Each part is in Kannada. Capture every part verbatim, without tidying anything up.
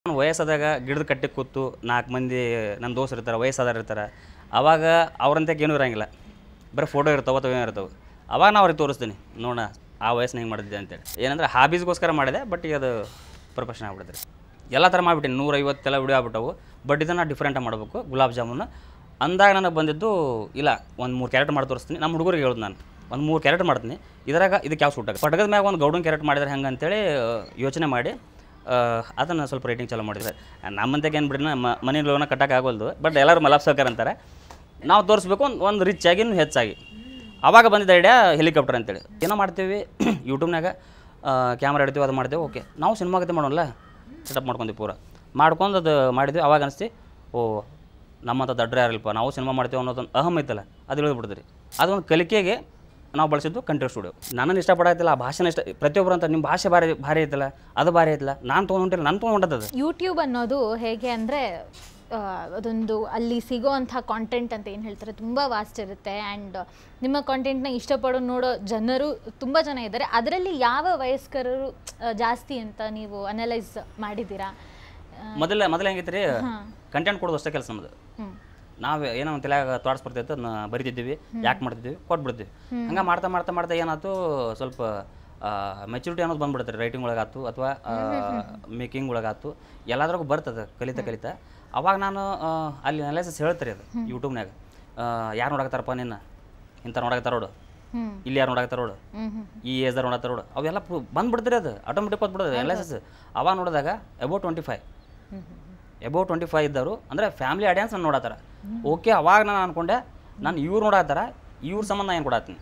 ನಾನು ವಯಸ್ಸಾದಾಗ ಗಿಡದ ಕಟ್ಟಿ ಕೂತು ನಾಲ್ಕು ಮಂದಿ ನನ್ನ ದೋಸ್ತರು ಇರ್ತಾರೆ, ವಯಸ್ಸಾದವ್ರು ಇರ್ತಾರೆ. ಅವಾಗ ಅವ್ರಂತಕ್ಕೆ ಏನೂ ಇರೋಂಗಿಲ್ಲ, ಬರೀ ಫೋಟೋ ಇರ್ತಾವೆ ಅಥವಾ ಏನೋ ಇರ್ತವೆ. ಅವಾಗ ನಾವು ಅವ್ರಿಗೆ ತೋರಿಸ್ತೀನಿ, ನೋಡೋಣ ಆ ವಯಸ್ಸನ್ನ ಹೆಂಗೆ ಮಾಡಿದ್ದೆ ಅಂತೇಳಿ. ಏನಂದ್ರೆ ಹಾಬೀಸ್ಗೋಸ್ಕರ ಮಾಡಿದೆ, ಬಟ್ ಈಗ ಅದು ಪ್ರೊಫೆಷನ್ ಆಗ್ಬಿಟ್ಟಿದೆ. ಎಲ್ಲ ಥರ ಮಾಡಿಬಿಟ್ಟಿನಿ, ನೂರೈವತ್ತೆಲ್ಲ ವಿಡಿಯೋ ಆಗ್ಬಿಟ್ಟವು. ಬಟ್ ಇದನ್ನು ಡಿಫ್ರೆಂಟಾಗಿ ಮಾಡಬೇಕು. ಗುಲಾಬ್ ಜಾಮೂನು ಅಂದಾಗ ನನಗೆ ಬಂದಿದ್ದು, ಇಲ್ಲ ಒಂದು ಮೂರು ಕ್ಯಾರೆಟ್ ಮಾಡಿ ತೋರಿಸ್ತೀನಿ. ನಮ್ಮ ಹುಡುಗರಿಗೆ ಹೇಳೋದು ನಾನು ಒಂದು ಮೂರು ಕ್ಯಾರೆಟ್ ಮಾಡ್ತೀನಿ, ಇದ್ರಾಗ ಇದಕ್ಕೆ ಯಾವ ಸೂಟಾಗ ಪಟಕದ ಮ್ಯಾಗ ಒಂದು ಗೌಡನ್ ಕ್ಯಾರೆಟ್ ಮಾಡಿದ್ರೆ ಹೆಂಗೆ ಅಂತೇಳಿ ಯೋಚನೆ ಮಾಡಿ ಅದನ್ನು ಸ್ವಲ್ಪ ರೇಟಿಂಗ್ ಚಾಲೂ ಮಾಡಿದ್ದಾರೆ. ನಮ್ಮಂತೆಗೆ ಏನು ಬಿಡಿ ಮನೆ ಲೋನ ಕಟ್ಟಕ್ಕೆ ಆಗೋಲ್ದು, ಬಟ್ ಎಲ್ಲರೂ ಮಲಾಪ್ ಸರ್ಕಾರ ಅಂತಾರೆ. ನಾವು ತೋರಿಸ್ಬೇಕು ಒಂದು ಒಂದು ರಿಚ್ ಆಗಿ ಇನ್ನೂ ಹೆಚ್ಚಾಗಿ. ಆವಾಗ ಬಂದಿದ್ದ ಐಡಿಯಾ ಹೆಲಿಕಾಪ್ಟರ್ ಅಂತೇಳಿ. ಏನೋ ಮಾಡ್ತೀವಿ ಯೂಟ್ಯೂಬ್ನಾಗ ಕ್ಯಾಮ್ರಾ ಹಿಡ್ತೀವಿ, ಅದು ಮಾಡ್ತೇವೆ. ಓಕೆ ನಾವು ಸಿನಿಮಾ ಕತೆ ಮಾಡೋಲ್ಲ, ಸೆಟಪ್ ಮಾಡ್ಕೊಂತೀವಿ ಪೂರ ಮಾಡ್ಕೊಂಡು ಅದು ಮಾಡಿದ್ವಿ. ಅವಾಗ ಅನಿಸ್ತಿ ಓ ನಮ್ಮಂಥ ದಡ್ರ ಯಾರಿಲ್ಪ, ನಾವು ಸಿನಿಮಾ ಮಾಡ್ತೀವಿ ಅನ್ನೋದೊಂದು ಅಹಮ್ ಐತಲ್ಲ, ಅದು ಇಳಿದ್ಬಿಡ್ತೀರಿ. ಅದೊಂದು ಕಲಿಕೆಗೆ ನಾವು ಬಳಸಿದ್ದು ಕಂಟೆಂಟ್ ಸ್ಟುಡಿಯೋ. ನನ್ನನ್ನು ಇಷ್ಟಪಡಾಯ್ತಿಲ್ಲ, ಆ ಭಾಷೆನ ಇಷ್ಟ ಪ್ರತಿಯೊಬ್ಬರು ಅಂತ ನಿಮ್ಮ ಭಾಷೆ ಭಾರಿ ಭಾರಿ ಐತಲ್ಲ, ಅದು ಭಾರಿ ಐತಲ್ಲ, ನಾನು ತೊಗೊಂಡಿಲ್ಲ, ನಾನು ತೊಗೊಂಡದ್ದು. ಯೂಟ್ಯೂಬ್ ಅನ್ನೋದು ಹೇಗೆ ಅಂದರೆ ಅದೊಂದು ಅಲ್ಲಿ ಸಿಗೋವಂಥ ಕಾಂಟೆಂಟ್ ಅಂತ ಏನು ಹೇಳ್ತಾರೆ ತುಂಬ ವಾಸ್ಟ್ ಇರುತ್ತೆ. ಆ್ಯಂಡ್ ನಿಮ್ಮ ಕಾಂಟೆಂಟ್ನ ಇಷ್ಟಪಡೋ ನೋಡೋ ಜನರು ತುಂಬ ಜನ ಇದ್ದಾರೆ. ಅದರಲ್ಲಿ ಯಾವ ವಯಸ್ಕರರು ಜಾಸ್ತಿ ಅಂತ ನೀವು ಅನಲೈಸ್ ಮಾಡಿದ್ದೀರಾ? ಮೊದಲ ಮೊದಲು ಹೆಂಗೈತೆ ರೀ, ಕಂಟೆಂಟ್ ಕೊಡೋದು ಅಷ್ಟೇ ಕೆಲಸ ನಮ್ಮದು. ನಾವು ಏನೋ ಒಂದು ತಲೆಯಾಗ ಥಾಟ್ಸ್ ಬರ್ತೈತೆ, ಅದನ್ನ ಬರಿತಿದ್ದೀವಿ, ಯಾಕೆ ಮಾಡ್ತಿದ್ದೀವಿ, ಕೊಟ್ಬಿಡ್ತೀವಿ. ಹಂಗೆ ಮಾಡ್ತಾ ಮಾಡ್ತಾ ಮಾಡ್ತಾ ಏನಾಯ್ತು, ಸ್ವಲ್ಪ ಮೆಚುರಿಟಿ ಅನ್ನೋದು ಬಂದ್ಬಿಡ್ತಾರೆ. ರೈಟಿಂಗ್ ಒಳಗಾಯ್ತು ಅಥವಾ ಮೇಕಿಂಗ್ ಒಳಗಾಯ್ತು, ಎಲ್ಲದ್ರಾಗೂ ಬರ್ತದೆ ಕಲಿತಾ ಕಲಿತಾ. ಅವಾಗ ನಾನು ಅಲ್ಲಿ ಅನಲೈಸಿಸ್ ಹೇಳ್ತಾರೆ ಅದು ಯೂಟ್ಯೂಬ್ನಾಗ, ಯಾರು ನೋಡಕತ್ತಾರಪ್ಪ ನಿನ್ನ ಇಂಥ ನೋಡಕತ್ತಾರ ನೋಡು, ಇಲ್ಲಿ ಯಾರು ನೋಡಕತ್ತಾರ ನೋಡು, ಈ ಏಜ್ದಾರು ನೋಡತ್ತಾರ ನೋಡು, ಅವೆಲ್ಲ ಬಂದ್ಬಿಡ್ತಾರೆ. ಅದು ಆಟೋಮೆಟಿಕ್ ಬಂದ್ಬಿಡ್ತದೆ ಅನಲೈಸಿಸ್. ಅವಾಗ ನೋಡಿದಾಗ about twenty five about twenty five ಇದ್ದವರು ಅಂದರೆ ಫ್ಯಾಮಿಲಿ ಆಡಿಯನ್ಸ್ ನಾನು ನೋಡತ್ತಾರ. ಓಕೆ, ಅವಾಗ ನಾನು ಅಂದ್ಕೊಂಡೆ ನಾನು ಇವ್ರು ನೋಡತ್ತಾರ, ಇವ್ರ ಸಂಬಂಧ ಏನು ಕೊಡತ್ತೀನಿ.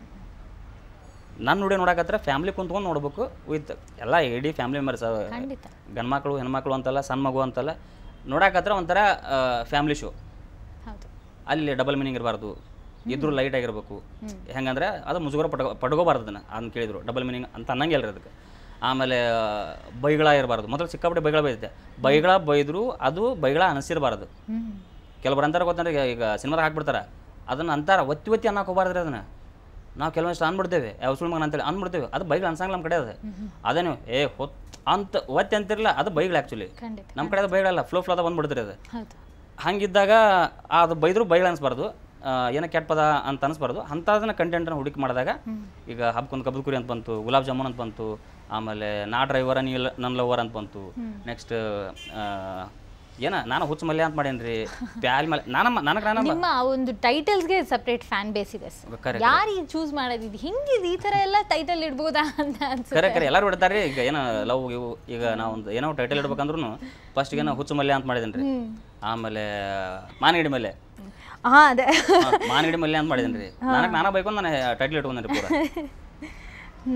ನನ್ನ ನೋಡಿ ನೋಡಕತ್ತರ ಫ್ಯಾಮಿಲಿ ಕುಂತ್ಕೊಂಡು ನೋಡ್ಬೇಕು ವಿತ್ ಎಲ್ಲ ಇಡೀ ಫ್ಯಾಮಿಲಿ ಮೆಂಬರ್ಸ್, ಗಂಡ್ಮಕ್ಳು ಹೆಣ್ಮಕ್ಳು ಅಂತಲ್ಲ, ಸಣ್ಣ ಮಗು ಅಂತಲ್ಲ, ನೋಡಕತ್ರ ಒಂಥರ ಫ್ಯಾಮಿಲಿ ಶೋ. ಅಲ್ಲಿ ಡಬಲ್ ಮೀನಿಂಗ್ ಇರಬಾರ್ದು, ಇದ್ರೂ ಲೈಟ್ ಆಗಿರ್ಬೇಕು. ಹೆಂಗಂದ್ರೆ ಅದು ಮುಜುಗರ ಪಟ್ಕೋ ಪಟ್ಕೋಬಾರ್ದು ಅದನ್ನು ಅದನ್ನ ಕೇಳಿದ್ರು. ಡಬಲ್ ಮೀನಿಂಗ್ ಅಂತ ಅನ್ನಂಗೆ ಅಲ್ರಿ ಅದಕ್ಕೆ. ಆಮೇಲೆ ಬೈಗಳ ಇರಬಾರ್ದು. ಮೊದಲು ಸಿಕ್ಕಾಪಟ್ಟೆ ಬೈಗಳ ಬೈದೈತೆ, ಬೈಗಳ ಬೈದ್ರು ಅದು ಬೈಗಳ ಅನಿಸಿರಬಾರ್ದು. ಕೆಲವ್ರು ಅಂತಾರೆ ಗೊತ್ತಂದ್ರೆ, ಈಗ ಸಿನಿಮಾದಾಗ ಹಾಕ್ಬಿಡ್ತಾರೆ ಅದನ್ನು ಅಂತಾರೆ, ಒತ್ತಿ ಒತ್ತಿ ಅನ್ನಕ್ಕೆ ಹೋಗ್ಬಾರ್ದ್ರಿ ಅದನ್ನು. ನಾವು ಕೆಲವೊಂದಿಷ್ಟು ಅಂದ್ಬಿಡ್ತೇವೆ, ಯಾವ ಸುಳ್ಳು ಮಗ ಅಂತೇಳಿ ಅಂದ್ಬಿಡ್ತೇವೆ, ಅದು ಬೈಗಳು ಅನ್ಸಂಗಿಲ್ಲ ನಮ್ಮ ಕಡೆ. ಅದು ಅದೇನು ಏ ಹೊತ್ತು ಅಂತ ಒತ್ತಿ ಅಂತಿರಲಿಲ್ಲ, ಅದು ಬೈಗಳು ಆ್ಯಕ್ಚುಲಿ. ನಮ್ಮ ಕಡೆ ಅದು ಬೈಗಳಲ್ಲ, ಫ್ಲೋ ಫ್ಲೋದ ಬಂದ್ಬಿಡ್ತೀರಿ ಅದು. ಹಂಗಿದ್ದಾಗ ಅದು ಬೈದ್ರು ಬೈಗಳು ಅನಿಸ್ಬಾರ್ದು, ಏನೋ ಕೆಟ್ಟ ಪದ ಅಂತ ಅನಿಸ್ಬಾರ್ದು. ಅಂಥದನ್ನ ಕಂಟೆಂಟನ್ನು ಹುಡುಕಿ ಮಾಡಿದಾಗ ಈಗ ಹಬ್ಕೊಂದು ಕಬ್ಬದ ಕುರಿ ಅಂತ ಬಂತು, ಗುಲಾಬ್ ಜಾಮೂನ್ ಅಂತ ಬಂತು, ಆಮೇಲೆ ನಾ ಡ್ರೈವರ ನೀ ನನ್ನ ಲವರ್ ಅಂತ ಬಂತು. ನೆಕ್ಸ್ಟ್ ಏನ ನಾನು ಹುಚ್ಚ ಮಲ್ಯ ಅಂತ ಮಾಡೇನ್ರಿ, ಪ್ಯಾಲ್ ಮಲ್ಯ. ನಾನು ನನಗೆ ನಾನು ನಿಮ್ಮ ಒಂದು ಟೈಟಲ್ಸ್ಗೆ ಸಪ್ರೇಟ್ ಫ್ಯಾನ್ ಬೇಸ್ ಇದೆ. ಯಾರು ಈ ಚೂಸ್ ಮಾಡೋದಿದ್ದು ಹಿಂಗಿದೆ, ಈ ಥರ ಎಲ್ಲ ಟೈಟಲ್ ಇಡ್ಬೋದಾ ಅಂತ ಅನ್ಸುತ್ತೆ. ಕರೆ ಕರೆ ಎಲ್ಲರೂ ಇಡ್ತಾರೆ. ಈಗ ಏನೋ ಲವ್ ಇವು ಈಗ ನಾವು ಒಂದು ಏನೋ ಟೈಟಲ್ ಇಡ್ಬೇಕಂದ್ರೂ ಫಸ್ಟ್ಗೆ ನಾವು ಹುಚ್ಚ ಮಲ್ಯ ಅಂತ ಮಾಡಿದೇನೆ ರೀ. ಆಮೇಲೆ ಮಾನಗಿಡಿ ಮಲ್ಯ, ಹಾಂ ಅದೇ ಮಾನಗಿಡಿ ಮಲ್ಯ ಅಂತ ಮಾಡಿದೇನೆ ರೀ. ನನಗೆ ನಾನಾ ಬೈಕೊಂಡು ನಾನು ಟೈಟಲ್ ಇಟ್ಕೊಂಡ್ರಿ ಪೂರ. ಹ್ಞೂ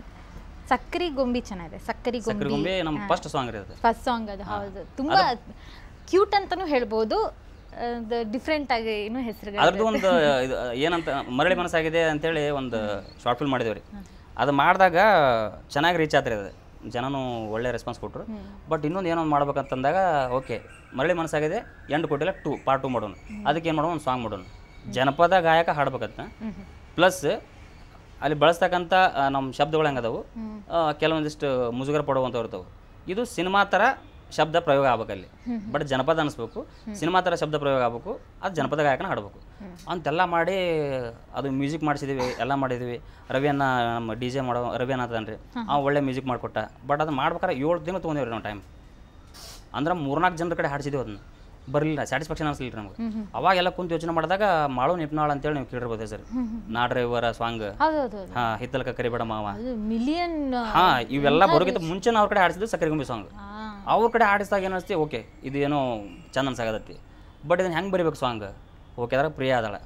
ಸಕ್ಕರೆ ಗೊಂಬಿ ಚೆನ್ನಾಗಿದೆ. ಸಕ್ಕರೆ ಸಕ್ಕರೆ ಗೊಂಬಿ ನಮ್ಮ ಫಸ್ಟ್ ಸಾಂಗ್ ರೀ, ಅದು ಫಸ್ಟ್ ಸಾಂಗ್. ಅದು ಹೌದು, ತುಂಬ ಕ್ಯೂಟ್ ಅಂತಲೂ ಹೇಳ್ಬೋದು, ಡಿಫ್ರೆಂಟ್ ಆಗಿ ಇನ್ನೂ ಹೆಸರು. ಅದ್ರದ್ದು ಒಂದು ಇದು ಏನಂತ ಮರಳಿ ಮನಸ್ಸಾಗಿದೆ ಅಂತೇಳಿ ಒಂದು ಶಾರ್ಟ್ ಫಿಲ್ಮ್ ಮಾಡಿದೇವೆ ರೀ. ಅದು ಮಾಡಿದಾಗ ಚೆನ್ನಾಗಿ ರೀಚ್ ಆತ್ರಿ, ಅದು ಜನನೂ ಒಳ್ಳೆ ರೆಸ್ಪಾನ್ಸ್ ಕೊಟ್ಟರು. ಬಟ್ ಇನ್ನೊಂದು ಏನೋ ಮಾಡ್ಬೇಕಂತಂದಾಗ ಓಕೆ ಮರಳಿ ಮನಸ್ಸಾಗಿದೆ ಎಂಟು ಕೊಟ್ಟಿಲ್ಲ, ಟೂ ಪಾರ್ಟ್ ಟು ಮಾಡೋಣ. ಅದಕ್ಕೆ ಏನು ಮಾಡೋಣ, ಒಂದು ಸಾಂಗ್ ಮಾಡೋಣ, ಜನಪದ ಗಾಯಕ ಹಾಡ್ಬೇಕಂತ. ಪ್ಲಸ್ ಅಲ್ಲಿ ಬಳಸ್ತಕ್ಕಂಥ ನಮ್ಮ ಶಬ್ದಗಳು ಹೆಂಗದವು ಕೆಲವೊಂದಿಷ್ಟು ಮುಜುಗರ ಪಡುವಂಥವು ಇರ್ತವೆ. ಇದು ಸಿನಿಮಾ ಥರ ಶಬ್ದ ಪ್ರಯೋಗ ಆಗ್ಬೇಕಲ್ಲಿ, ಬಟ್ ಜನಪದ ಅನಿಸ್ಬೇಕು. ಸಿನಿಮಾ ಥರ ಶಬ್ದ ಪ್ರಯೋಗ ಆಗ್ಬೇಕು, ಅದು ಜನಪದ ಗಾಯಕನ ಹಾಡ್ಬೇಕು ಅಂತೆಲ್ಲ ಮಾಡಿ ಅದು ಮ್ಯೂಸಿಕ್ ಮಾಡಿಸಿದ್ದೀವಿ, ಎಲ್ಲ ಮಾಡಿದ್ವಿ. ರವಿಯನ್ನ ನಮ್ಮ ಡಿ ಜೆ ಮಾಡೋ ರವಿಯನ್ನ ಅಂತನ್ರಿ, ಅವ್ನು ಒಳ್ಳೆ ಮ್ಯೂಸಿಕ್ ಮಾಡಿಕೊಟ್ಟ. ಬಟ್ ಅದು ಮಾಡ್ಬೇಕಾದ್ರೆ ಏಳು ತಿಂಗಳು ತೊಗೊಂಡಿವ್ರಿ ನಾವು ಟೈಮ್. ಅಂದ್ರೆ ಮೂರ್ನಾಲ್ಕು ಜನರ ಕಡೆ ಹಾಡಿಸಿದ್ದೀವಿ, ಅದನ್ನು ಬರಲಿಲ್ಲ, ಸ್ಯಾಟಿಸ್ಫ್ಯಾಕ್ಷನ್ ಅನಿಸ್ಲಿಲ್ಲ ನಮ್ಗೆ. ಅವಾಗೆಲ್ಲ ಕುಂತು ಯೋಚನೆ ಮಾಡಿದಾಗ ಮಾಳು ನಿಪ್ನಾಳ್ ಅಂತೇಳಿ ನೀವು ಕೇಳಿರ್ಬೋದು ಸರ್, ನಾ ಡ್ರೈವರ ಸಾಂಗ್, ಹಾಂ ಹಿತ್ತಲಕ ಕರಿಬೇಡ ಮಾವ, ಮಿಲಿಯನ್, ಹಾಂ ಇವೆಲ್ಲ ಬರೋಕ್ಕಿಂತ ಮುಂಚೆ ನಾವು ಅವ್ರ ಕಡೆ ಹಾಡಿಸಿದ್ದು ಸಕ್ಕರೆ ಗೊಂಬಿ ಸಾಂಗ್. ಅವ್ರ ಕಡೆ ಹಾಡಿಸಿದಾಗ ಏನು ಅನಿಸ್ತಿ, ಓಕೆ ಇದು ಏನೋ ಚಂದ ಅನ್ಸಾಗತ್ತಿ, ಬಟ್ ಇದನ್ನು ಹೆಂಗೆ ಬರಿಬೇಕು ಸಾಂಗ್. ಓಕೆ ಅದ್ರ ಪ್ರಿಯ ಅದಾಳ,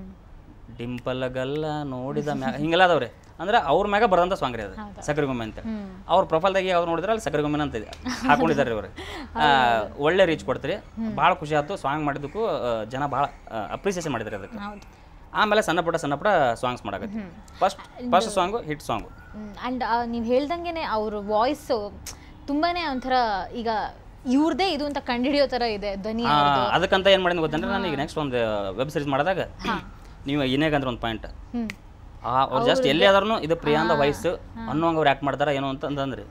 ಡಿಂಪಲ್ ಗಲ್ಲ ನೋಡಿದ ಮ್ಯಾಗ, ಹಿಂಗೆಲ್ಲ ಅದಾವ್ರಿ. ಅಂದ್ರೆ ಅವ್ರ ಮ್ಯಾಗ ಬರೋಂಥ ಸಾಂಗ್ ರೀ ಅದು ಸಕ್ಕರೆ ಗೊಂಬೆ ಅಂತ. ಅವ್ರ ಪ್ರೊಫೈಲ್ದಾಗೆ ಅವ್ರು ನೋಡಿದ್ರೆ ಅಲ್ಲಿ ಸಕ್ಕರೆ ಗೊಂಬೆನ ಅಂತ ಹಾಕೊಂಡಿದ್ದಾರೆ ಇವರು. ಒಳ್ಳೆ ರೀಚ್ ಕೊಡ್ತೀರಿ, ಭಾಳ ಖುಷಿ ಆಯ್ತು. ಸಾಂಗ್ ಮಾಡಿದ್ದಕ್ಕೂ ಜನ ಭಾಳ ಅಪ್ರಿಸಿಯೇಷನ್ ಮಾಡಿದ್ದಾರೆ ಅದಕ್ಕೆ. ಆಮೇಲೆ ಸಣ್ಣ ಪುಟ್ಟ ಸಣ್ಣ ಪುಟ್ಟ ಸಾಂಗ್ಸ್ ಮಾಡಕತ್ತಿ. First first song hit song. And ನೀವು ಹೇಳ್ದಂಗೆ ಅವ್ರ ವಾಯ್ಸು ತುಂಬಾ ಒಂಥರ ಈಗ ಇವ್ರದೇ ಇದು ಅಂತ ಕಂಡುಹಿಡಿಯೋ ಥರ ಇದೆ ಧ್ವನಿ. ಅದಕ್ಕಂತ ಏನು ಮಾಡಿದ ಗೊತ್ತಂದ್ರೆ, ನಾನು ಈಗ ನೆಕ್ಸ್ಟ್ ಒಂದು ವೆಬ್ ಸೀರೀಸ್ ಮಾಡಿದಾಗ ನೀವು ಇನ್ನೇಗಂದ್ರೆ ಒಂದು ಪಾಯಿಂಟ್ ಅವ್ರು ಜಸ್ಟ್ ಎಲ್ಲಿ ಆದ್ರೂ ಇದು ಪ್ರಿಯಾಂದ ವಯಸ್ಸು ಅನ್ನೋಂಗೆ ಅವ್ರು ಆ್ಯಕ್ಟ್ ಮಾಡ್ತಾರೆ ಏನೋ ಅಂತ ಅಂತಂದ್ರಿ.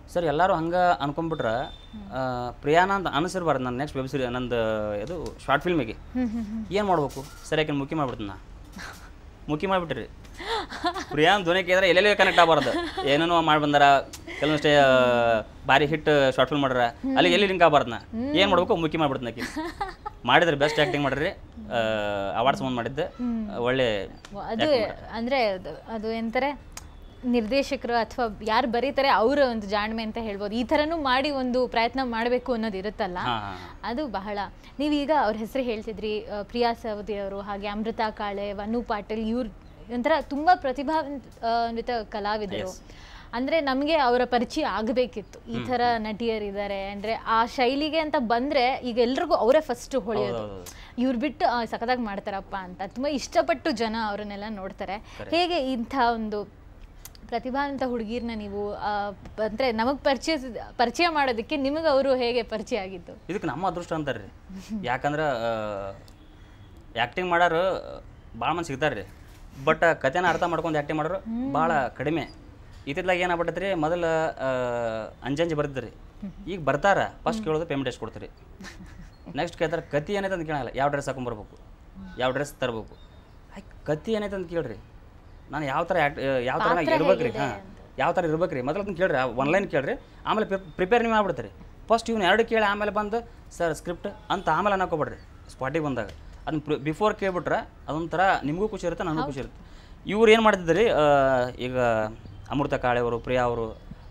ಸರ್ ಎಲ್ಲರೂ ಹಂಗೆ ಅನ್ಕೊಂಡ್ಬಿಟ್ರೆ ಪ್ರಿಯಾನ ಅಂತ ಅನಿಸಿರ್ಬಾರ್ದು ನನ್ನ ನೆಕ್ಸ್ಟ್ ವೆಬ್ ಸೀರಿ ನಂದು ಇದು ಶಾರ್ಟ್ ಫಿಲ್ಮಿಗೆ ಏನು ಮಾಡ್ಬೇಕು ಸರಿಯಾಗಿ ಮುಖಿ ಮಾಡ್ಬಿಡ್ತೀನಿ ನಾ ಮುಖಿ ಮಾಡಿಬಿಟ್ರಿ ಪ್ರಿಯಾನ್ ಧ್ವನಿ ಕೇಳಿದ್ರೆ ಎಲ್ಲೆಲ್ಲಿ ಕನೆಕ್ಟ್ ಆಗಬಾರ್ದು ಏನೇನೋ ಮಾಡಿ ಬಂದಾರ ಕೆಲವೊಂದಷ್ಟೇ ಭಾರಿ ಹಿಟ್ ಶಾರ್ಟ್ ಫಿಲ್ಮ್ ಮಾಡ್ರ ಅಲ್ಲಿ ಎಲ್ಲಿ ಲಿಂಕ್ ಆಗಬಾರ್ದು ನಾ ಏನು ಮಾಡ್ಬೇಕು ಮುಖಿ ಮಾಡ್ಬಿಡ್ತೀನಿ ಆಕಿ ಮಾಡಿದ್ರೆ ಬೆಸ್ಟ್ ಆ್ಯಕ್ಟಿಂಗ್ ಮಾಡ್ರಿ ಅವಾರ್ಡ್ಸ್ ಮುಂದೆ ಮಾಡಿದ್ದೆ ಒಳ್ಳೆ ಅದು ಅಂದರೆ ಅದು ಎಂತಾರೆ ನಿರ್ದೇಶಕರು ಅಥವಾ ಯಾರು ಬರೀತಾರೆ ಅವರ ಒಂದು ಜಾಣ್ಮೆ ಅಂತ ಹೇಳ್ಬೋದು. ಈ ಥರನೂ ಮಾಡಿ ಒಂದು ಪ್ರಯತ್ನ ಮಾಡಬೇಕು ಅನ್ನೋದು ಇರುತ್ತಲ್ಲ, ಅದು ಬಹಳ. ನೀವೀಗ ಅವ್ರ ಹೆಸರು ಹೇಳ್ತಿದ್ರಿ, ಪ್ರಿಯಾ ಸವದಿ ಅವರು, ಹಾಗೆ ಅಮೃತಾ ಕಾಳೆ, ವನು ಪಾಟೀಲ್, ಇವ್ರು ಒಂಥರ ತುಂಬ ಪ್ರತಿಭಾನ್ವಿತ ಕಲಾವಿದರು. ಅಂದರೆ ನಮಗೆ ಅವರ ಪರಿಚಯ ಆಗಬೇಕಿತ್ತು, ಈ ಥರ ನಟಿಯರಿದ್ದಾರೆ ಅಂದರೆ ಆ ಶೈಲಿಗೆ ಅಂತ ಬಂದರೆ ಈಗ ಎಲ್ರಿಗೂ ಅವರೇ ಫಸ್ಟ್ ಹೊಳೆಯೋದು. ಇವ್ರು ಬಿಟ್ಟು ಸಖತ್ತಾಗಿ ಮಾಡ್ತಾರಪ್ಪ ಅಂತ ತುಂಬ ಇಷ್ಟಪಟ್ಟು ಜನ ಅವ್ರನ್ನೆಲ್ಲ ನೋಡ್ತಾರೆ. ಹೇಗೆ ಇಂಥ ಒಂದು ಪ್ರತಿಭಾವಂತ ಹುಡುಗಿರ್ನ ನೀವು ಅಂದರೆ ನಮಗೆ ಪರಿಚಯ ಪರಿಚಯ ಮಾಡೋದಕ್ಕೆ ನಿಮಗೆ ಅವರು ಹೇಗೆ ಪರಿಚಯ ಆಗಿತ್ತು? ಇದಕ್ಕೆ ನಮ್ಮ ಅದೃಷ್ಟ ಅಂತಾರೆ ರೀ. ಯಾಕಂದ್ರೆ ಆ್ಯಕ್ಟಿಂಗ್ ಮಾಡೋರು ಭಾಳ ಮಂದಿ ಸಿಗ್ತಾರೆ ರೀ, ಬಟ್ ಕಥೆನ ಅರ್ಥ ಮಾಡ್ಕೊಂಡು ಆ್ಯಕ್ಟಿಂಗ್ ಮಾಡೋರು ಭಾಳ ಕಡಿಮೆ. ಇತ್ತಿದ್ಲಾಗ ಏನಾಗ್ಬಿಟ್ಟೈತೆ ರೀ, ಮೊದಲು ಅಂಜಂಜಿ ಬರ್ತಿದ್ರಿ, ಈಗ ಬರ್ತಾರ ಫಸ್ಟ್ ಕೇಳೋದು ಪೇಮೆಂಟ್ ಎಷ್ಟು ಕೊಡ್ತೀರಿ, ನೆಕ್ಸ್ಟ್ ಕೇಳ್ತಾರೆ ಕತಿ ಏನೈತೆ ಅಂತ ಕೇಳಲ್ಲ, ಯಾವ ಡ್ರೆಸ್ ಹಾಕೊಂಬರ್ಬೇಕು, ಯಾವ ಡ್ರೆಸ್ ತರಬೇಕು, ಆಯ್ತು ಕತಿ ಏನೈತೆ ಅಂತ ಕೇಳ್ರಿ, ನಾನು ಯಾವ ಥರ ಆ್ಯಕ್ಟ್ ಯಾವ ಥರ ಇರ್ಬೇಕು ರೀ, ಹಾಂ ಯಾವ ಥರ ಇರ್ಬೇಕು ರೀ, ಮೊದಲು ಅದನ್ನ ಕೇಳ್ರಿ, ಆನ್ಲೈನ್ ಕೇಳ್ರಿ, ಆಮೇಲೆ ಪ್ರಿಪೇರ್ ನೀವು ಮಾಡ್ಬಿಡ್ತೀರಿ. ಫಸ್ಟ್ ಇವ್ನು ಎರಡು ಕೇಳಿ ಆಮೇಲೆ ಬಂದು ಸರ್ ಸ್ಕ್ರಿಪ್ಟ್ ಅಂತ ಆಮೇಲೆ ಅನ್ನಕೋಬೇಡ್ರಿ, ಸ್ಪಾಟಿಗೆ ಬಂದಾಗ ಅದನ್ನ ಬಿಫೋರ್ ಕೇಳ್ಬಿಟ್ರೆ ಅದೊಂಥರ ನಿಮಗೂ ಖುಷಿ ಇರುತ್ತೆ, ನನಗೂ ಖುಷಿ ಇರುತ್ತೆ. ಇವ್ರು ಏನು ಮಾಡ್ತಿದ್ರಿ, ಈಗ ಅಮೃತ ಕಾಳೆ ಅವರು, ಪ್ರಿಯಾ ಅವರು,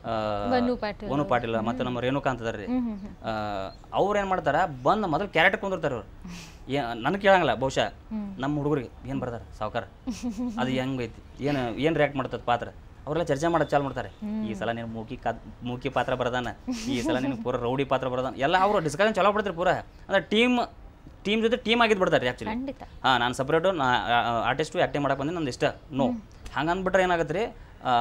ವನು ಪಾಟೀಲ್ ಮತ್ತು ನಮ್ಮ ರೇಣುಕಾಂತ್ ಅದಾರ ರೀ, ಅವ್ರು ಏನು ಮಾಡ್ತಾರೆ ಬಂದು ಮೊದಲು ಕ್ಯಾರೆಕ್ಟರ್ ಕುಂದಿರ್ತಾರೆ ಅವ್ರು. ಏ ನನಗೆ ಕೇಳಂಗಿಲ್ಲ, ಬಹುಶಃ ನಮ್ಮ ಹುಡುಗರಿಗೆ ಏನು ಬರ್ತಾರೆ ಸಾವುಕಾರ ಅದು ಹೆಂಗೈತಿ, ಏನು ಏನು ರಿಯಾಕ್ಟ್ ಮಾಡ್ತದೆ ಪಾತ್ರ, ಅವರೆಲ್ಲ ಚರ್ಚೆ ಮಾಡೋದು ಚಾಲು ಮಾಡ್ತಾರೆ. ಈ ಸಲ ನೀನು ಮೂಕಿ ಕಾ ಮೂಕಿ ಪಾತ್ರ ಬರ್ದಾನ, ಈ ಸಲ ನೀನು ಪೂರ ರೌಡಿ ಪಾತ್ರ ಬರ್ದಾನ, ಎಲ್ಲ ಅವರು ಡಿಸ್ಕಷನ್ ಚಲೋ ಬಿಡ್ತಾರೆ ಪೂರ. ಅಂದರೆ ಟೀಮ್ ಟೀಮ್ ಜೊತೆ ಟೀಮ್ ಆಗಿದ್ದು ಬಿಡ್ತಾರೆ ಆ್ಯಕ್ಚುಲಿ. ಹಾಂ ನಾನು ಸಪ್ರೇಟು ನಾ ಆರ್ಟಿಸ್ಟು ಆ್ಯಕ್ಟಿಂಗ್ ಮಾಡಕ್ಕೆ ಬಂದು ನಂದು ಇಷ್ಟ ನೋ ಹಂಗೆ ಅಂದ್ಬಿಟ್ರೆ ಏನಾಗುತ್ತೆ ರೀ,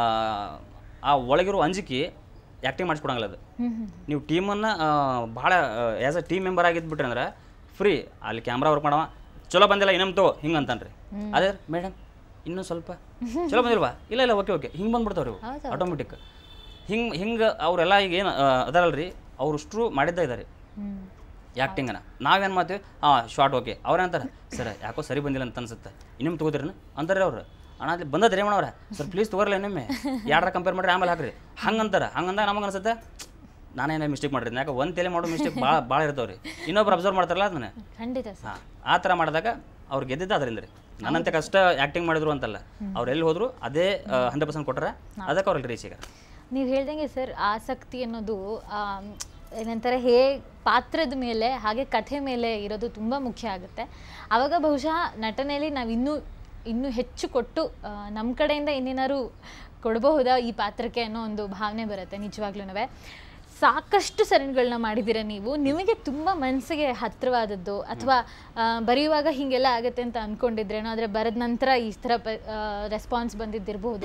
ಆ ಒಳಗಿರೋ ಅಂಜಿಕೆ ಆ್ಯಕ್ಟಿಂಗ್ ಮಾಡಿಸ್ಕೊಡಂಗಿಲ್ಲ. ಅದು ನೀವು ಟೀಮನ್ನು ಭಾಳ ಆ್ಯಸ್ ಅ ಟೀಮ್ ಮೆಂಬರ್ ಆಗಿದ್ಬಿಟ್ರೆ ಅಂದ್ರೆ ಫ್ರೀ, ಅಲ್ಲಿ ಕ್ಯಾಮ್ರಾ ವರ್ಕ್ ಮಾಡವ ಚಲೋ ಬಂದಿಲ್ಲ ಇನ್ನೊಮ್ಮೆ ತೋ ಹಿಂಗೆ ಅಂತಾನೆ ರೀ. ಅದೇ ಮೇಡಮ್ ಇನ್ನೂ ಸ್ವಲ್ಪ ಚಲೋ ಬಂದಿಲ್ವಾ, ಇಲ್ಲ ಇಲ್ಲ ಓಕೆ ಓಕೆ ಹಿಂಗೆ ಬಂದ್ಬಿಡ್ತಾವ್ರಿ ಇವು ಆಟೋಮೆಟಿಕ್. ಹಿಂಗೆ ಹಿಂಗೆ ಅವರೆಲ್ಲ ಈಗ ಏನು ಅದಾರಲ್ಲ ರೀ, ಅವ್ರು ಅಷ್ಟು ಮಾಡಿದ್ದ ಇದ್ದಾರೆ ಆ್ಯಕ್ಟಿಂಗನ. ನಾವೇನು ಮಾಡ್ತೀವಿ, ಹಾಂ ಶಾರ್ಟ್ ಓಕೆ, ಅವ್ರೇನಂತಾರೆ ಸರ್ ಯಾಕೋ ಸರಿ ಬಂದಿಲ್ಲ ಅಂತ ಅನ್ಸುತ್ತೆ, ಇನ್ನೊಮ್ಮೆ ತೊಗೋತೀರಿ ಅಂತಾರೆ ಅವ್ರು. ಅಣ್ಣ ಅಲ್ಲಿ ಬಂದದ್ರಿ ರೀ ಮಾಡವ್ರೆ, ಸರ್ ಪ್ಲೀಸ್ ತೊಗೊರಲ್ಲ ಇನ್ನೊಮ್ಮೆ ಯಾರ ಕಂಪೇರ್ ಮಾಡಿರಿ ಆಮೇಲೆ ಹಾಕ್ರಿ ಹಂಗಂತಾರೆ. ಹಂಗಂದಾಗ ನಮಗೆ ಅನ್ಸುತ್ತೆ ನಾನೇನೇ ಮಿಸ್ಟೇಕ್ ಮಾಡಿರಿ, ಯಾಕೆ ಒಂದು ತಲೆ ಮಾಡೋ ಮಿಸ್ಟೇಕ್ ಭಾಳ ಭಾಳ ಇರ್ತಾವೆ ರೀ, ಇನ್ನೊಬ್ರು ಅಬ್ಸರ್ವ್ ಮಾಡ್ತಾರಲ್ಲ ಅದನ್ನ. ಖಂಡಿತ ಹಾಂ ಆ ಥರ ಮಾಡಿದಾಗ ಅವ್ರು ಗೆದ್ದಿದ್ದು ಅದರಿಂದ ರೀ. ನನ್ನಂತೆ ಕಷ್ಟ ಆ್ಯಕ್ಟಿಂಗ್ ಮಾಡಿದ್ರು ಅಂತಲ್ಲ, ಅವ್ರು ಎಲ್ಲಿ ಹೋದ್ರು ಅದೇ ಹಂಡ್ರೆಡ್ ಪರ್ಸೆಂಟ್ ಕೊಟ್ಟರೆ, ಅದಕ್ಕೆ ಅವ್ರಿಗೆ ರೀಚ್ ಈಗ. ನೀವು ಹೇಳ್ದಂಗೆ ಸರ್ ಆಸಕ್ತಿ ಅನ್ನೋದು ಏನಂತಾರೆ ಹೇ ಪಾತ್ರದ ಮೇಲೆ ಹಾಗೆ ಕಥೆ ಮೇಲೆ ಇರೋದು ತುಂಬ ಮುಖ್ಯ ಆಗುತ್ತೆ. ಆವಾಗ ಬಹುಶಃ ನಟನೆಯಲ್ಲಿ ನಾವು ಇನ್ನೂ ಇನ್ನೂ ಹೆಚ್ಚು ಕೊಟ್ಟು ನಮ್ಮ ಕಡೆಯಿಂದ ಇನ್ನೇನಾದ್ರು ಕೊಡಬಹುದಾ ಈ ಪಾತ್ರಕ್ಕೆ ಅನ್ನೋ ಒಂದು ಭಾವನೆ ಬರುತ್ತೆ. ನಿಜವಾಗ್ಲೂ ಸಾಕಷ್ಟು ಸರಣಿಗಳನ್ನ ಮಾಡಿದ್ದೀರ ನೀವು, ನಿಮಗೆ ತುಂಬ ಮನಸ್ಸಿಗೆ ಹತ್ತಿರವಾದದ್ದು ಅಥವಾ ಬರೆಯುವಾಗ ಹೀಗೆಲ್ಲ ಆಗುತ್ತೆ ಅಂತ ಅಂದ್ಕೊಂಡಿದ್ರೇನೋ, ಆದರೆ ಬರೆದ ನಂತರ ಈ ಥರ ರೆಸ್ಪಾನ್ಸ್ ಬಂದಿದ್ದಿರಬಹುದು.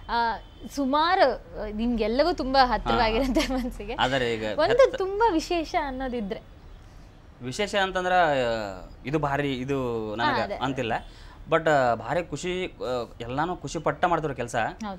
ಸುಮಾರು ನಿಮ್ಗೆಲ್ಲವೂ ತುಂಬ ಹತ್ತಿರವಾಗಿರುತ್ತೆ ಮನಸ್ಸಿಗೆ. ಒಂದು ತುಂಬ ವಿಶೇಷ ಅನ್ನೋದಿದ್ರೆ ವಿಶೇಷ ಅಂತಂದ್ರೆ ಇದು ಭಾರಿ ಇದು ನನಗೆ ಅಂತಿಲ್ಲ, ಬಟ್ ಭಾರಿ ಖುಷಿ, ಎಲ್ಲಾನು ಖುಷಿ ಪಟ್ಟ ಮಾಡ್ತೀವಿ ಕೆಲಸ.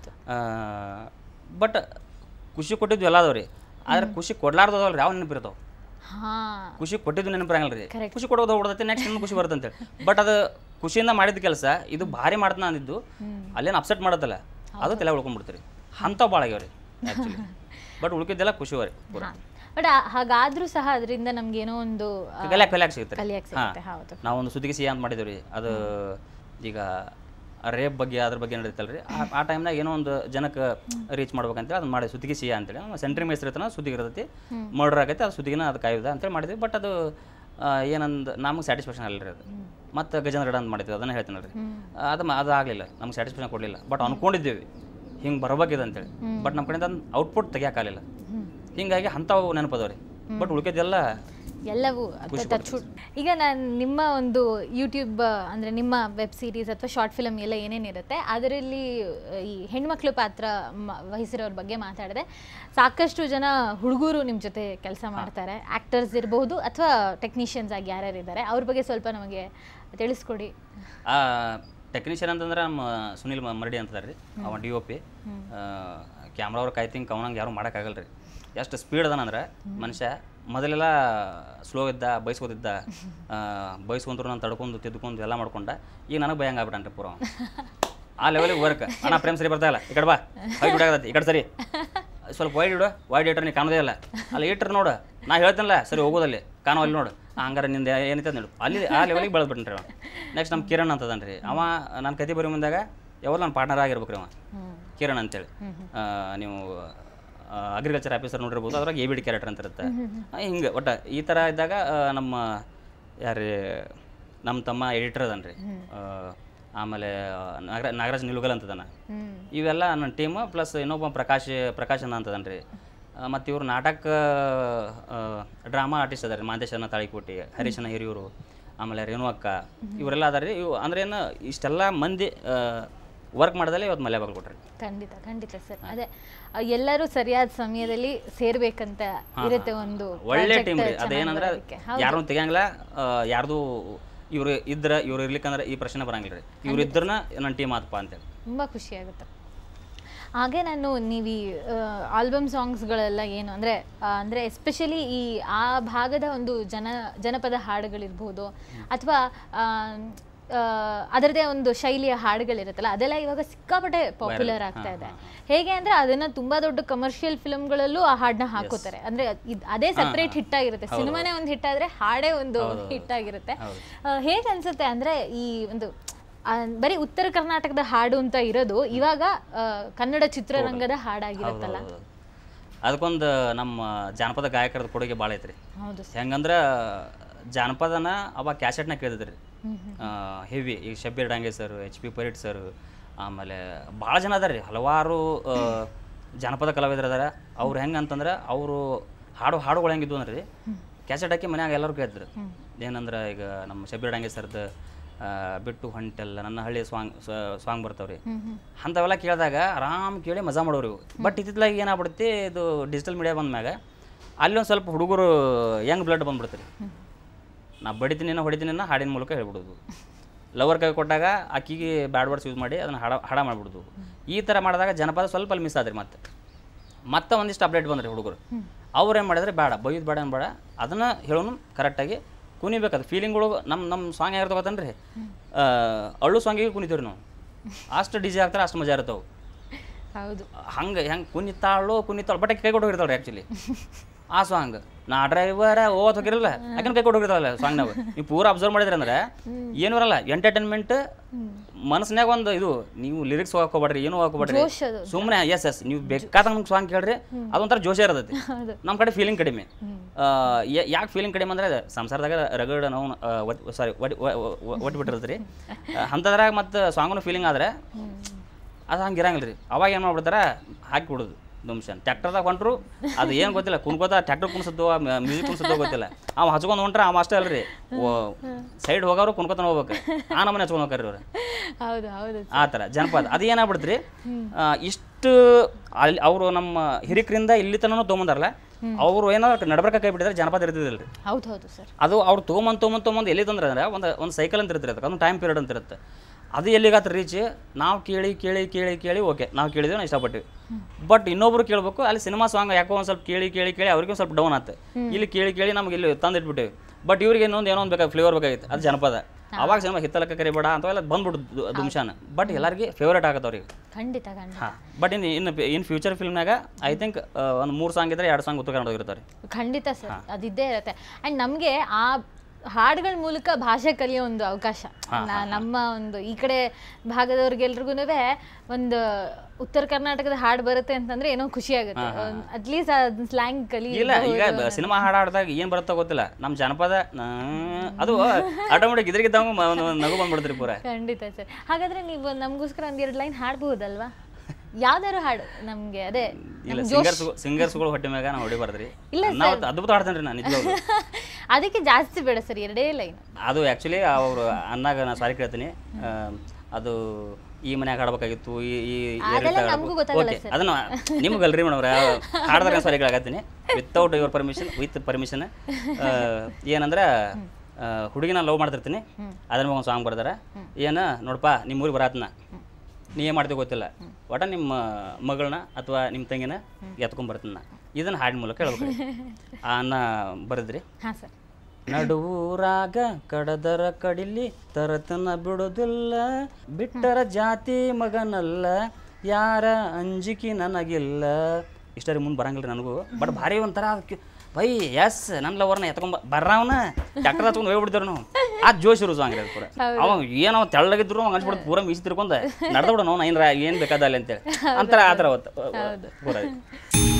ಬಟ್ ಖುಷಿ ಕೊಟ್ಟಿದ್ವಿ ಎಲ್ಲ ಅದಾವ್ರಿ, ಆದ್ರೆ ಖುಷಿ ಕೊಡ್ಲಾರ್ದವಲ್ರಿ ಯಾವ ನೆನಪಿರ್ತಾವ. ಖುಷಿ ಕೊಟ್ಟಿದ್ದು ನೆನಪಿರಂಗಿಲ್ಲ ರೀ, ಖುಷಿ ಕೊಡೋದು ಹೋಗ್ಬಿಡುತ್ತೆ, ನೆಕ್ಸ್ಟ್ ಇನ್ನೂ ಖುಷಿ ಬರುತ್ತೆ ಅಂತೇಳಿ. ಬಟ್ ಅದು ಖುಷಿಯಿಂದ ಮಾಡಿದ ಕೆಲಸ ಇದು ಭಾರಿ ಮಾಡ್ತಾನ ಅಂದಿದ್ದು ಅಲ್ಲೇನು ಅಪ್ಸೆಟ್ ಮಾಡೋದಲ್ಲ, ಅದು ತಲೆ ಉಳ್ಕೊಂಡ್ಬಿಡ್ತೀರಿ. ಅಂಥವು ಭಾಳ ಆಗ್ಯಾವ್ರಿ ಆ್ಯಕ್ಚುಲಿ, ಬಟ್ ಉಳ್ಕಿದ್ದೆಲ್ಲ ಖುಷಿ ಅವ್ರಿ ಪೂರ. ಬಟ್ ಹಾಗಾದ್ರೂ ಸಹ ಅದರಿಂದ ನಮ್ಗೇನೋ ಒಂದು ಕಲಿಯಾಕ ಕಲಿಯಾಕ ಸಿಗುತ್ತೆ. ಹೌದು, ನಾವೊಂದು ಸುದ್ದಿಗೆ ಸಿಹಿ ಅಂತ ಮಾಡಿದ್ವಿ ರೀ, ಅದು ಈಗ ರೇಪ್ ಬಗ್ಗೆ ಅದ್ರ ಬಗ್ಗೆ ನಡೀತಲ್ಲ ರೀ, ಆ ಟೈಮ್ನಾಗ ಏನೋ ಒಂದು ಜನಕ್ಕೆ ರೀಚ್ ಮಾಡ್ಬೇಕಂತೇಳಿ ಅದನ್ನ ಮಾಡಿ ಸುದ್ದಿಗೆ ಸಿಹಿ ಅಂತೇಳಿ ಸೆಂಟ್ರಿ ಮೇಸ್ತ್ರಿ ಇರ್ತಾನೆ, ಸುದ್ದಿಗೆ ಇರ್ತೈತಿ, ಮರ್ಡರ್ ಆಗೈತೆ, ಅದು ಸುದ್ದಿಗಿನ ಅದು ಕಾಯ್ದ ಅಂತೇಳಿ ಮಾಡಿದ್ವಿ. ಬಟ್ ಅದು ಏನಂದು ನಮ್ಗೆ ಸ್ಯಾಟಿಸ್ಫ್ಯಾಕ್ಷನ್ ಅಲ್ಲ ರೀ ಅದು. ಮತ್ತು ಗಜೇಂದ್ರ ಗಡ ಅಂತ ಮಾಡಿದ್ವಿ, ಅದನ್ನು ಹೇಳ್ತೀನಿ ರೀ, ಅದು ಅದು ಆಗಲಿಲ್ಲ, ನಮ್ಗೆ ಸ್ಯಾಟಿಸ್ಫ್ಯಾಕ್ಷನ್ ಕೊಡಲಿಲ್ಲ. ಬಟ್ ಅನ್ಕೊಂಡಿದ್ದೀವಿ ಹಿಂಗೆ ಬರಬೇಕಿದೆ ಅಂತೇಳಿ, ಬಟ್ ನಮ್ಮ ಕಡೆಯಿಂದ ಔಟ್ಪುಟ್ ತೆಗಿಯೋಕ್ಕಾಗಲಿಲ್ಲ. ಹೀಗಾಗಿ ಅಂಥವು ನೆನಪದವ್ರಿ, ಬಟ್ ಉಳ್ಕಿದ್ದೆಲ್ಲ ಎಲ್ಲವೂ. ಈಗ ನಾನು ನಿಮ್ಮ ಒಂದು ಯೂಟ್ಯೂಬ್ ಅಂದರೆ ನಿಮ್ಮ ವೆಬ್ ಸೀರೀಸ್ ಅಥವಾ ಶಾರ್ಟ್ ಫಿಲಮ್ ಎಲ್ಲ ಏನೇನಿರುತ್ತೆ ಅದರಲ್ಲಿ ಈ ಹೆಣ್ಮಕ್ಳು ಪಾತ್ರ ವಹಿಸಿರೋರ ಬಗ್ಗೆ ಮಾತಾಡಿದೆ. ಸಾಕಷ್ಟು ಜನ ಹುಡುಗರು ನಿಮ್ಮ ಜೊತೆ ಕೆಲಸ ಮಾಡ್ತಾರೆ, ಆ್ಯಕ್ಟರ್ಸ್ ಇರಬಹುದು ಅಥವಾ ಟೆಕ್ನಿಷಿಯನ್ಸ್ ಆಗಿ ಯಾರ್ಯಾರು ಇದ್ದಾರೆ, ಅವ್ರ ಬಗ್ಗೆ ಸ್ವಲ್ಪ ನಮಗೆ ತಿಳಿಸ್ಕೊಡಿ. ಟೆಕ್ನಿಷಿಯನ್ ಅಂತಂದ್ರೆ ನಮ್ಮ ಸುನಿಲ್ ಮರಡಿ ಅಂತಾರೆ ರೀ, ಅವ ಡಿ ಒ ಪಿ ಕ್ಯಾಮ್ರಾ ಅವ್ರ ಕಾಯ್ತಿಂಗ್ ಅವನಂಗೆ ಯಾರು ಮಾಡೋಕ್ಕಾಗಲ್ಲ ರೀ. ಎಷ್ಟು ಸ್ಪೀಡ್ ಅದಾನಂದ್ರೆ ಮನುಷ್ಯ ಮೊದಲೆಲ್ಲ ಸ್ಲೋ ಇದ್ದ ಬಯಸ್ಕೋತಿದ್ದ ಬಯಸ್ಕೊಂಡ್ರು ನಾನು ತಡ್ಕೊಂಡು ತಿದ್ಕೊಂಡು ಎಲ್ಲ ಮಾಡ್ಕೊಂಡ ಈಗ ನನಗೆ ಭಯ ಆಗ್ಬಿಟ್ಟನ್ರಿ ಪೂರ ಆ ಲೆವೆಲಿಗೆ ವರ್ಕ್ ಅಣ್ಣ ಪ್ರೇಮ್ ಸರಿ ಬರ್ತಾ ಇಲ್ಲ ಈ ಕಡೆ ಬಾ ವೈಟ್ ಬಿಡಾಗತ್ತೆ ಈ ಕಡೆ ಸರಿ ಸ್ವಲ್ಪ ವೈಡ್ ಇಡು ವೈಡ್ ಇಟ್ರೆ ನೀ ಕಾಣೋದೇ ಇಲ್ಲ ಅಲ್ಲಿ ಇಟ್ರೆ ನೋಡು ನಾ ಹೇಳ್ತೇನಲ್ಲ ಸರಿ ಹೋಗೋದಲ್ಲಿ ಕಾಣೋ ಅಲ್ಲಿ ನೋಡು ಹಂಗಾರೆ ನಿಂದ ಏನೈತೆ ನೋಡು ಅಲ್ಲಿ ಆ ಲೆವೆಲಿಗೆ ಬೆಳೆದ್ಬಿಟ್ರಿ ಅವ ನೆಕ್ಸ್ಟ್ ನಮ್ಮ ಕಿರಣ್ ಅಂತದನ್ ರೀ ಅವ ನಾನು ಕತೆ ಬರೀ ಮುಂದಾಗ ಯಾವಾಗ ನನ್ನ ಪಾರ್ಟ್ನರ್ ಆಗಿರ್ಬೇಕು ರೀ ಅವ ಕಿರಣ್ ಅಂತೇಳಿ ನೀವು ಅಗ್ರಿಕಲ್ಚರ್ ಆಫೀಸರ್ ನೋಡಿರ್ಬೋದು ಅದ್ರಾಗ ಎ ಬಿ ಡಿ ಕ್ಯಾರೆಕ್ಟರ್ ಅಂತ ಇರುತ್ತೆ ಹಿಂಗೆ ಒಟ್ಟು ಈ ಥರ ಇದ್ದಾಗ ನಮ್ಮ ಯಾರು ನಮ್ಮ ತಮ್ಮ ಎಡಿಟರ್ ಅದನ್ ರೀ ಆಮೇಲೆ ನಾಗರ ನಾಗರಾಜ್ ನಿಲುಗಲ್ ಅಂತದನ ಇವೆಲ್ಲ ನನ್ನ ಟೀಮು ಪ್ಲಸ್ ಇನ್ನೊಬ್ಬ ಪ್ರಕಾಶ್ ಪ್ರಕಾಶನ ಅಂತದನ್ ರೀ ಮತ್ತು ಇವರು ನಾಟಕ ಡ್ರಾಮಾ ಆರ್ಟಿಸ್ಟ್ ಅದಾರೆ ಮಾಂತೇಶನ ತಾಳಿಕೋಟಿ ಹರೀಶನ ಹಿರಿಯೂರು ಆಮೇಲೆ ರೇಣು ಅಕ್ಕ ಇವರೆಲ್ಲ ಅದಾರ ರೀ ಇವು ಅಂದ್ರೆ ಏನು ಇಷ್ಟೆಲ್ಲ ಮಂದಿ ವರ್ಕ್ ಮಾಡೋದಲ್ಲೇ ಇವತ್ತು ಮಲೆ ಬಾಗಿಲು ಕೊಟ್ರಿ ಖಂಡಿತ ಖಂಡಿತ ಸರ್ ಅದೇ ಎಲ್ಲರೂ ಸರಿಯಾದ ಸಮಯದಲ್ಲಿ ಸೇರ್ಬೇಕಂತ ಇರುತ್ತೆ ಒಂದು ಒಳ್ಳೆ ಟೀಮ್ ರೀ ಅದೇನಂದ್ರೆ ಯಾರು ತೆಗಿಯಂಗಿಲ್ಲ ಯಾರ್ದು ಇವ್ರು ಇದ್ರ ಇವ್ರು ಇರ್ಲಿಕ್ಕಂದ್ರೆ ಈ ಪ್ರಶ್ನೆ ಬರಂಗಿಲ್ಲ ರೀ ಇವ್ರು ಇದ್ರನ್ನ ನನ್ನ ಟೀಮ್ ಆತಪ್ಪ ಅಂತೇಳಿ ತುಂಬ ಖುಷಿ ಆಗುತ್ತೆ. ಹಾಗೆ ನಾನು ನೀವು ಈ ಆಲ್ಬಮ್ ಸಾಂಗ್ಸ್ಗಳೆಲ್ಲ ಏನು ಅಂದರೆ ಅಂದರೆ ಎಸ್ಪೆಷಲಿ ಈ ಆ ಭಾಗದ ಒಂದು ಜನ ಜನಪದ ಹಾಡುಗಳಿರ್ಬೋದು ಅಥವಾ ಅದರದೇ ಒಂದು ಶೈಲಿಯ ಹಾಡುಗಳಿರುತ್ತಲ್ಲ ಅದೆಲ್ಲ ಇವಾಗ ಸಿಕ್ಕಾಪಟ್ಟೆ ಪಾಪ್ಯುಲರ್ ಆಗ್ತಾ ಇದೆ. ಹೇಗೆ ಅಂದರೆ ಅದನ್ನು ತುಂಬ ದೊಡ್ಡ ಕಮರ್ಷಿಯಲ್ ಫಿಲ್ಮ್ಗಳಲ್ಲೂ ಆ ಹಾಡನ್ನ ಹಾಕೋತಾರೆ. ಅಂದರೆ ಅದೇ ಸಪ್ರೇಟ್ ಹಿಟ್ ಆಗಿರುತ್ತೆ, ಸಿನಿಮಾನೇ ಒಂದು ಹಿಟ್ ಆದರೆ ಹಾಡೇ ಒಂದು ಹಿಟ್ ಆಗಿರುತ್ತೆ. ಹೇಗೆ ಅನಿಸುತ್ತೆ ಅಂದರೆ ಈ ಒಂದು ಬರೀ ಉತ್ತರ ಕರ್ನಾಟಕದ ಹಾಡು ಅಂತ ಇರೋದು ಇವಾಗ ಕನ್ನಡ ಚಿತ್ರರಂಗದ ಹಾಡಾಗಿರುತ್ತಲ್ಲ, ಅದಕ್ಕೊಂದು ನಮ್ಮ ಜಾನಪದ ಗಾಯಕರದ ಕೊಡುಗೆ ಭಾಳ ಐತ್ರಿ. ಹೌದು, ಹೆಂಗಂದ್ರೆ ಜಾನಪದನ ಅವಾಗ ಕ್ಯಾಸೆಟ್ನ ಕೇಳಿದ್ರಿ ಹೆವಿ. ಈಗ Shabbir Dange sir, H P Parit sir, ಆಮೇಲೆ ಭಾಳ ಜನ ಅದಾರ ರೀ, ಹಲವಾರು ಜಾನಪದ ಕಲಾವಿದರು ಅದಾರ. ಅವ್ರು ಹೆಂಗೆ ಅಂತಂದ್ರೆ ಅವರು ಹಾಡು ಹಾಡುಗಳು ಹೆಂಗಿದ್ವು ಅಂದ್ರೆ ರೀ ಕ್ಯಾಸೆಟ್ ಹಾಕಿ ಮನ್ಯಾಗ ಎಲ್ಲರೂ ಕೇಳಿದ್ರು. ಏನಂದ್ರೆ ಈಗ ನಮ್ಮ ಶಬ್ಬೀರ್ ಡಾಂಗೆ ಸರ್ದು ಬಿಟ್ಟು ಹೊಂಟೆಲ್ಲ ನನ್ನ ಹಳ್ಳಿ ಸಾಂಗ್ ಸಾಂಗ್ ಬರ್ತಾವ್ರಿ, ಅಂಥವೆಲ್ಲ ಕೇಳಿದಾಗ ಆರಾಮ್ ಕೇಳಿ ಮಜಾ ಮಾಡೋರು. ಬಟ್ ಇತ್ತಿತ್ತಲಾಗ ಏನಾಗ್ಬಿಡುತ್ತೆ, ಇದು ಡಿಜಿಟಲ್ ಮೀಡಿಯಾ ಬಂದ್ಮ್ಯಾಗ ಅಲ್ಲಿ ಒಂದು ಸ್ವಲ್ಪ ಹುಡುಗರು ಯಂಗ್ ಬ್ಲಡ್ ಬಂದ್ಬಿಡ್ತೀರಿ. ನಾ ಬಡಿತೀನಿ ಹೊಡಿತೀನಿ ಹಾಡಿನ ಮೂಲಕ ಹೇಳ್ಬಿಡೋದು. ಲವರ್ ಕೈ ಕೊಟ್ಟಾಗ ಅಕ್ಕಿಗೆ ಬ್ಯಾಡ್ ವರ್ಡ್ಸ್ ಯೂಸ್ ಮಾಡಿ ಅದನ್ನು ಹಾಡ ಹಾಡ ಮಾಡಿಬಿಡೋದು. ಈ ಥರ ಮಾಡಿದಾಗ ಜನಪದ ಸ್ವಲ್ಪ ಅಲ್ಲಿ ಮಿಸ್ ಆದ್ರಿ. ಮತ್ತೆ ಮತ್ತೆ ಒಂದಿಷ್ಟು ಅಪ್ಡೇಟ್ ಬಂದ್ರಿ ಹುಡುಗರು. ಅವ್ರು ಏನು ಮಾಡಿದ್ರೆ ಬೇಡ ಬೈಯೋದು ಬೇಡ ಬೇಡ ಅದನ್ನು ಹೇಳೋನು ಕರೆಕ್ಟಾಗಿ ಕುಣಿಬೇಕದು ಫೀಲಿಂಗ್ಗಳು. ನಮ್ಮ ನಮ್ಮ ಸಾಂಗ್ ಯಾರು ತಗೋತಾನೆ ರೀ, ಅಳ್ಳು ಸಾಂಗಿಗೆ ಕುಣಿತೀವಿ ನಾವು, ಅಷ್ಟು ಡಿ ಜೆ ಆಗ್ತಾರೆ, ಅಷ್ಟು ಮಜಾ ಇರ್ತಾವೆ. ಹೌದು, ಹಂಗೆ ಹೆಂಗೆ ಕುಣಿತಾಳು ಕುಣಿತಾಳು ಬಟ್ ಕೈ ಕೊಟ್ಟು ಹೋಗಿರ್ತಾಳೆ ಆ್ಯಕ್ಚುಲಿ ಆ ಸಾಂಗ್. ನಾ ಡ್ರೈವರ ಓದ್ ಹೋಗಿರಲ್ಲ ಯಾಕಂದ್ರೆ ಕೈ ಕೊಟ್ಟು ಹೋಗಿರ್ತಾವಲ್ಲ ಸಾಂಗ್. ನಾವು ನೀವು ಪೂರ ಅಬ್ಸರ್ವ್ ಮಾಡಿದ್ರಿ ಅಂದ್ರೆ ಏನು ಬರಲ್ಲ, ಎಂಟರ್ಟೈನ್ಮೆಂಟ್ ಮನಸ್ಸಿನಾಗ ಒಂದು ಇದು. ನೀವು ಲಿರಿಕ್ಸ್ ಹೋಗ್ಕೋಬೇಡ್ರಿ, ಏನು ಹೋಗ್ಕೋಬೇಡ್ರಿ, ಸುಮ್ಮನೆ ಎಸ್ ಎಸ್ ನೀವು ಬೇಕಾದಂಗೆ ನಮ್ಗೆ ಸಾಂಗ್ ಕೇಳ್ರಿ, ಅದೊಂಥರ ಜೋಶ ಇರ್ತೈತಿ. ನಮ್ಮ ಕಡೆ ಫೀಲಿಂಗ್ ಕಡಿಮೆ. ಯಾಕೆ ಫೀಲಿಂಗ್ ಕಡಿಮೆ ಅಂದ್ರೆ ಸಂಸಾರದಾಗ ರಗಡ್ ನಾವು ಸಾರಿ ಒಟ್ಟು ಬಿಟ್ಟಿರ್ತೈತಿ ರೀ, ಅಂಥದ್ರಾಗ ಮತ್ತು ಸಾಂಗ್ನು ಫೀಲಿಂಗ್ ಆದರೆ ಅದು ಹಂಗೆ ಇರಂಗಿಲ್ಲ ರೀ. ಅವಾಗ ಏನು ಮಾಡ್ಬಿಡ್ತಾರೆ, ಹಾಕಿ ಬಿಡೋದು ದುಮ್ಶನ್. ಟ್ಯಾಕ್ಟರ್ದಾಗ ಹೊಂಟ್ರು ಅದು ಏನು ಗೊತ್ತಿಲ್ಲ, ಕುಣ್ಕೋತ ಟ್ಯಾಕ್ಟರ್ ಕುಣಿಸೋದು ಮ್ಯೂಸಿಕ್ ಕುಣಿಸೋದು ಗೊತ್ತಿಲ್ಲ. ಅವ ಹಚ್ಕೊಂಡು ಹೊಂಟ್ರೆ ಅವ ಅಷ್ಟೇ ಅಲ್ರಿ, ಸೈಡ್ ಹೋಗೋರು ಕುಣ್ಕೋತಾನ ಹೋಗ್ಬೇಕು, ಆ ನಮ್ಮನೆ ಹಚ್ಕೊಂಡು ಹೋಗ್ರಿ ಅವ್ರು. ಹೌದು ಹೌದು, ಆ ಥರ ಜನಪದ ಅದು ಏನಾಗ್ಬಿಡ್ತ್ರಿ, ಇಷ್ಟು ಅಲ್ಲಿ ಅವರು ನಮ್ಮ ಹಿರಿಕರಿಂದ ಇಲ್ಲಿ ತನೂ ತೊಗೊಂಬಂದಾರಲ್ಲ, ಅವರು ಏನಾದ್ರು ನಡಬರ್ಕ ಕೈ ಬಿಟ್ಟಿದ್ರೆ ಜನಪದ ಇರ್ತಿದಿಲ್ಲ ರೀ. ಹೌದು ಹೌದು ಸರ್. ಅದು ಅವ್ರು ತೊಗೊಂಬಂದು ತೊಗೊಂಬಂದು ತೊಗೊಂಬಂದು ಎಲ್ಲಿ ತಂದ್ರೆ ಅಂದ್ರೆ ಒಂದು ಒಂದು ಸೈಕಲ್ ಅಂತ ಇರ್ತಿರುತ್ತೆ, ಅದೊಂದು ಟೈಮ್ ಪೀರಿಯಡ್ ಅಂತ ಇರುತ್ತೆ. ಅದು ಎಲ್ಲಿಗಾತ್ರ ರೀಚ್ ನಾವು ಕೇಳಿ ಕೇಳಿ ಕೇಳಿ ಕೇಳಿ ಓಕೆ ನಾವು ಕೇಳಿದ್ವಿ, ನಾವು ಇಷ್ಟಪಟ್ಟಿವಿ. ಬಟ್ ಇನ್ನೊಬ್ರು ಕೇಳಬೇಕು, ಅಲ್ಲಿ ಸಿನಿಮಾ ಸಾಂಗ್ ಯಾಕೋ ಒಂದು ಸ್ವಲ್ಪ ಕೇಳಿ ಕೇಳಿ ಕೇಳಿ ಅವ್ರಿಗೆ ಒಂದು ಸ್ವಲ್ಪ ಡೌನ್ ಆಯ್ತು. ಇಲ್ಲಿ ಕೇಳಿ ಕೇಳಿ ನಮ್ಗೆ ಇಲ್ಲಿ ತಂದು ಇಟ್ಬಿಟ್ಟಿವಿ. ಬಟ್ ಇವ್ರಿಗೆ ಇನ್ನೊಂದು ಏನೋ ಒಂದು ಬೇಕಾಗಿ ಫ್ಲೇವರ್ ಬೇಕಾಗಿತ್ತು, ಅದು ಜನಪದ. ಅವಾಗ ಸಿನಿಮಾ ಹಿತ್ತಲಕ್ಕೆ ಕರಿಬೇಡ ಅಂತವೆಲ್ಲ ಬಂದ್ಬಿಟ್ಟು ದುಮ್ಶಾನ್. ಬಟ್ ಎಲ್ಲರಿಗೆ ಫೇವ್ರೇಟ್ ಆಗತ್ತೆ ಅವ್ರಿಗೆ. ಖಂಡಿತ ಖಂಡಿತ. ಹಾಂ, ಬಟ್ ಇನ್ನು ಇನ್ನು ಇನ್ ಫ್ಯೂಚರ್ ಫಿಲ್ಮ್ನಾಗ ಐ ಥಿಂಕ್ ಒಂದು ಮೂರು ಸಾಂಗ್ ಇದ್ರೆ ಎರಡು ಸಾಂಗ್ ಉತ್ತರ ಕನ್ನಡ ಹೋಗಿರ್ತಾರೆ. ಖಂಡಿತ ಸರ್, ಅದಿದ್ದೇ ಇರುತ್ತೆ. ಆ್ಯಂಡ್ ನಮಗೆ ಆ ಹಾಡುಗಳ ಮೂಲಕ ಭಾಷೆ ಕಲಿಯೋ ಒಂದು ಅವಕಾಶ ನಮ್ಮ ಒಂದು ಈ ಕಡೆ ಭಾಗದವ್ರಿಗೆಲ್ರಿಗೂ ಒಂದು ಉತ್ತರ ಕರ್ನಾಟಕದ ಹಾಡು ಬರುತ್ತೆ ಅಂತಂದ್ರೆ ಏನೋ ಖುಷಿ ಆಗುತ್ತೆ. ಅಟ್ಲೀಸ್ಟ್ ಅದನ್ನ ಸ್ಲ್ಯಾಂಗ್ ಕಲಿ. ಇಲ್ಲ, ಈಗ ಸಿನಿಮಾ ಹಾಡು ಹಾಡಿದಾಗ ಏನು ಬರುತ್ತೋ ಗೊತ್ತಿಲ್ಲ, ನಮ್ಮ ಜನಪದ ಅದು ಆಟೋಮೆಟಿಕ್ ಇದ್ರಿಗಿದ್ದಂಗೆ ಒಂದು ನಗು ಬಂದ್ಬಿಡ್ತೀರಿ ಪೂರ. ಖಂಡಿತ ಸರ್. ಹಾಗಾದ್ರೆ ನೀವು ನಮಗೋಸ್ಕರ ಒಂದು ಎರಡು ಲೈನ್ ಹಾಡ್ಬಹುದಲ್ವಾ? ಯಾವ್ದಾರು ಹಾಡು ನಮ್ಗೆ. ಅದೇ ಇಲ್ಲ, ಸಿಂಗರ್ಸ್ ಸಿಂಗರ್ಸ್ಗಳು ಹೊಟ್ಟೆ ಮ್ಯಾಗ ನಾವು ಹೊಡಿಬಾರ್ದ್ರಿ. ಇಲ್ಲ ನಾವು ಅದ್ಭುತ ಹಾಡ್ತೇನೆ ರೀ ನಾನು ನಿಜವಾಗ್ಲೂ. ಅದಕ್ಕೆ ಜಾಸ್ತಿ ಬೇಡ ಸರ್, ಎರಡೇ ಲೈನ್. ಅದು ಆ್ಯಕ್ಚುಲಿ ಅವರು ಅನ್ನಾಗ ನಾನು ಸಾರಿ ಕೇಳ್ತೀನಿ, ಅದು ಈ ಮನ್ಯಾಗ ಹಾಡ್ಬೇಕಾಗಿತ್ತು, ಈ ಈ ಓಕೆ ಅದನ್ನು ನಿಮ್ಗಲ್ರಿ ಮೇಡಮ್ ಹಾಡ್ದಾಗ ಸಾರಿ ಕೇಳಾಕತ್ತೀನಿ without your permission, with permission. ಏನಂದ್ರೆ ಹುಡುಗಿನ ಲವ್ ಮಾಡ್ತಿರ್ತೀನಿ, ಅದ್ರ ಮ್ಯಾಗ ಒಂದು ಸಾಂಗ್ ಬರ್ದಾರ. ಏನು ನೋಡಪ್ಪ ನಿಮ್ಮ ಊರಿಗೆ ಬರತ್ನ ನೀ ಏನು ಮಾಡ್ತೀವಿ ಗೊತ್ತಿಲ್ಲ ಒಟ ನಿಮ್ಮ ಮಗಳನ್ನ ಅಥವಾ ನಿಮ್ಮ ತಂಗಿನ ಎತ್ಕೊಂಡ್ಬರ್ತೀನಿ ನಾ ಇದನ್ನು ಹಾಡಿನ ಮೂಲಕ ಹೇಳ್ಬೇಕು ಆ ಅನ್ನ ಬರೆದ್ರಿ. ಹಾಂ ಸರ್. ನಡುವೂರಾಗ ಕಡದರ ಕಡಿಲಿ ತರತನ ಬಿಡೋದಿಲ್ಲ, ಬಿಟ್ಟರ ಜಾತಿ ಮಗನಲ್ಲ, ಯಾರ ಅಂಜಿಕೆ ನನಗಿಲ್ಲ. ಇಷ್ಟ ರೀ, ಮುಂದೆ ಬರಂಗಿಲ್ಲ ನನಗೂ, ಬಟ್ ಭಾರಿ ಒಂಥರ ಬೈ ಎಸ್ ನನ್ನ ಲವರ್ನ ಎತ್ಕೊಂಡ್ ಬರ್ರಾವನ ಟ್ಯಾಕ್ಟರ್ ಹಚ್ಕೊಂಡು ಹೋಗ್ಬಿಡ್ತಾರ ನಾವು. ಆ ಜೋಶ್ ಇರೋ ಸಾಂಗ್ ಪೂರ. ಅವ ಏನೋ ತೆಳ್ಳಗಿದ್ರು ಅವ್ ಅನ್ಸ್ಬಿಡ್ತು ಪೂರ ಮೀಸಿ ತಿರ್ಕೊಂಡ ನಡ್ದ ಬಿಡ ನಾವು ಏನು ಏನು ಬೇಕಾದಲ್ಲ ಅಂತೇಳಿ ಅಂತಾರೆ ಆ ಥರ ಅವತ್ತು ಪೂರ.